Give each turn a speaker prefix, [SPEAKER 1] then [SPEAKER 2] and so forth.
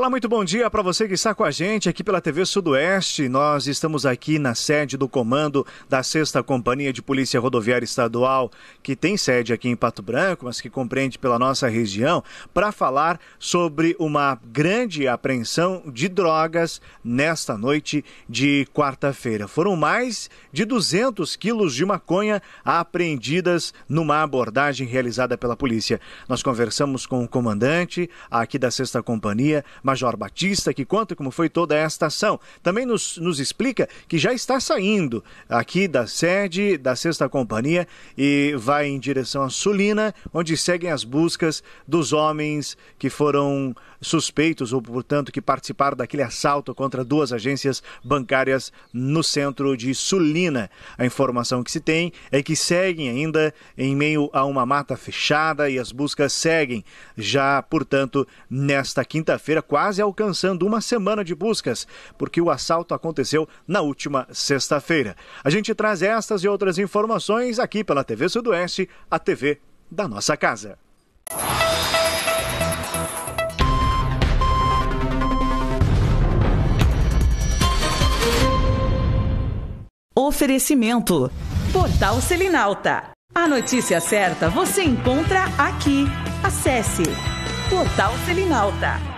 [SPEAKER 1] Olá, muito bom dia para você que está com a gente aqui pela TV Sudoeste. Nós estamos aqui na sede do comando da 6ª Companhia de Polícia Rodoviária Estadual, que tem sede aqui em Pato Branco, mas que compreende pela nossa região, para falar sobre uma grande apreensão de drogas nesta noite de quarta-feira. Foram mais de 200 quilos de maconha apreendidas numa abordagem realizada pela polícia. Nós conversamos com o comandante aqui da 6ª Companhia, Major Batista, que conta como foi toda esta ação. Também nos explica que já está saindo aqui da sede da 6ª Companhia e vai em direção a Sulina, onde seguem as buscas dos homens que foram suspeitos ou, portanto, que participaram daquele assalto contra 2 agências bancárias no centro de Sulina. A informação que se tem é que seguem ainda em meio a uma mata fechada e as buscas seguem já, portanto, nesta quinta-feira, quase alcançando uma semana de buscas, porque o assalto aconteceu na última sexta-feira. A gente traz estas e outras informações aqui pela TV Sudoeste, a TV da nossa casa.
[SPEAKER 2] Oferecimento: Portal Selinalta. A notícia certa você encontra aqui. Acesse Portal Selinalta.